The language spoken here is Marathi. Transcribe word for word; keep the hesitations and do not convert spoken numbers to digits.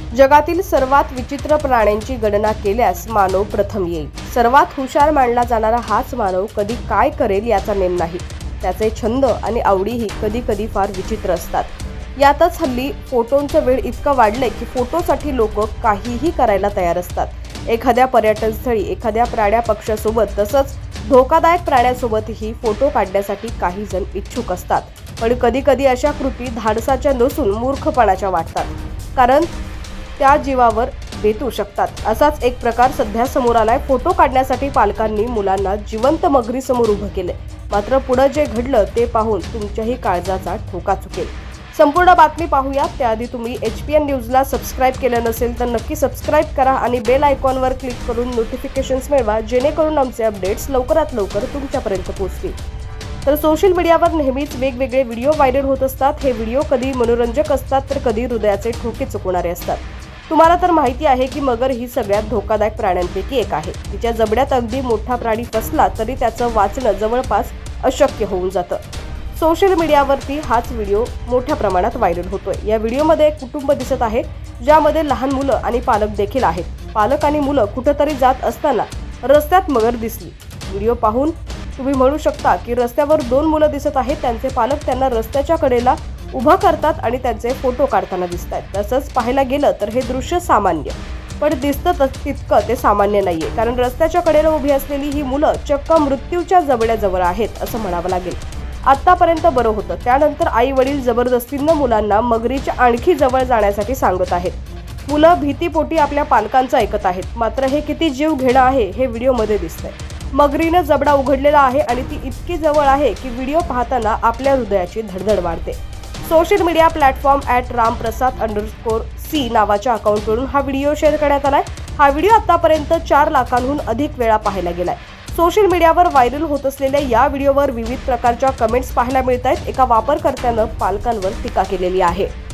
जगातील सर्वात विचित्र प्राण्यांची गणना केल्यास मानव प्रथम येईल। सर्वात हुशार मानला जाणारा हाच मानव कधी काय करेल याचा नेम नाही। त्याचे छंद आणि आवडीही कधी कधी फार विचित्र असतात। यातच हल्ली फोटोंचं वेळ इतकं वाढलंय की फोटोसाठी लोक काहीही करायला तयार असतात। एखाद्या पर्यटन स्थळी एखाद्या प्राण्या पक्षासोबत तसंच धोकादायक प्राण्यासोबतही फोटो काढण्यासाठी काही जण इच्छुक असतात। पण कधी कधी अशा कृती धाडसाच्या नसून मूर्खपणाच्या वाटतात, कारण त्या जीवावर बेतू शकतात। असाच एक प्रकार सध्या समोर आलाय। फोटो काढण्यासाठी पालकांनी मुलांना जिवंत मगरी समोर उभं केले, मात्र पुढे जे घडलं ते पाहून तुमच्याही काळजाचा ठोका चुकेल। संपूर्ण बातमी पाहूया त्याआधी तुम्ही एच पी एन न्यूजला सबस्क्राइब केलं नसेल तर नक्की सबस्क्राइब करा आणि बेल आयकॉनवर क्लिक करून नोटिफिकेशन्स मिळवा, जेणेकरून आमचे अपडेट्स लवकरात लवकर तुमच्यापर्यंत पोहोचतील। तर सोशल मीडियावर नेहमीच वेगवेगळे व्हिडिओ व्हायरल होत असतात। हे व्हिडिओ कधी मनोरंजक असतात तर कधी हृदयाचे ठोके चुकवणारे असतात। तुम्हाला तर माहिती आहे की मगर ही सगळ्यात धोकादायक प्राण्यांपैकी एक आहे। तिच्या जबड्यात अगदी मोठा प्राणी फसला तरी त्याचं वाचणं जवळपास अशक्य होऊन जातं। सोशल मीडियावरती हाच व्हिडिओ मोठ्या प्रमाणात व्हायरल होतोय। या व्हिडिओमध्ये एक कुटुंब दिसत आहे, ज्यामध्ये लहान मुलं आणि पालक देखील आहेत। पालक आणि मुलं कुठेतरी जात असताना रस्त्यात मगर दिसली। व्हिडिओ पाहून तुम्ही म्हणू शकता की रस्त्यावर दोन मुलं दिसत आहेत, त्यांचे पालक त्यांना रस्त्याच्या कडेला उभं करतात आणि त्यांचे फोटो काढताना दिसत आहेत। तसंच पाहायला गेलं तर हे दृश्य सामान्य, पण दिसतं तितकं ते सामान्य नाहीये, कारण रस्त्याच्या कडेला उभी असलेली ही मुलं चक्क मृत्यूच्या जवळजवळ आहेत असं म्हणावं लागेल। आतापर्यंत बरं होतं, त्यानंतर आई वडील जबरदस्तीनं मुलांना मगरीच्या आणखी जवळ जाण्यासाठी सांगत आहेत। मुलं भीतीपोटी आपल्या पालकांचं ऐकत आहेत, मात्र हे किती जीव घेणं आहे हे व्हिडिओमध्ये दिसतंय। मगरीनं जबडा उघडलेला आहे आणि ती इतकी जवळ आहे की व्हिडिओ पाहताना आपल्या हृदयाची धडधड वाढते। Social media platform at Ramprasad underscore C नावाच्या अकाउंटवरून हा व्हिडिओ शेअर करण्यात आलाय। हा व्हिडिओ आतापर्यंत चार लाखांहून अधिक वेळा पाहायला गेलाय। सोशल मीडियावर व्हायरल होत असलेल्या या व्हिडिओवर विविध प्रकारच्या कमेंट्स पाहायला मिळत आहेत। एका वापरकर्त्यानं पालकांवर टीका केलेली आहे।